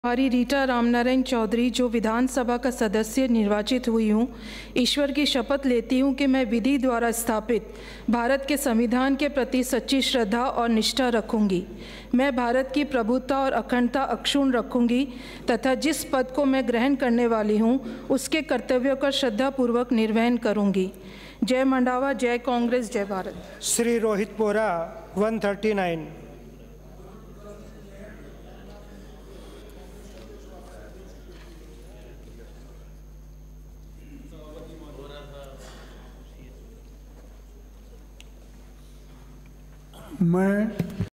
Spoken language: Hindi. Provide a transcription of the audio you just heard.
हमारी रीटा रामनारायण चौधरी जो विधानसभा का सदस्य निर्वाचित हुई हूँ, ईश्वर की शपथ लेती हूँ कि मैं विधि द्वारा स्थापित भारत के संविधान के प्रति सच्ची श्रद्धा और निष्ठा रखूँगी। मैं भारत की प्रभुता और अखंडता अक्षुण्ण रखूँगी तथा जिस पद को मैं ग्रहण करने वाली हूँ उसके कर्तव्यों का श्रद्धापूर्वक निर्वहन करूँगी। जय मंडावा, जय कांग्रेस, जय भारत। श्री रोहित बोरा 139। मैं